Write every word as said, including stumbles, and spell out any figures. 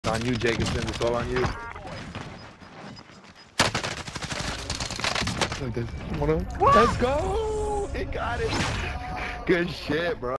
On you, Jacobson. It's all on you. Like this. Let's go! He got it. Good shit, bro.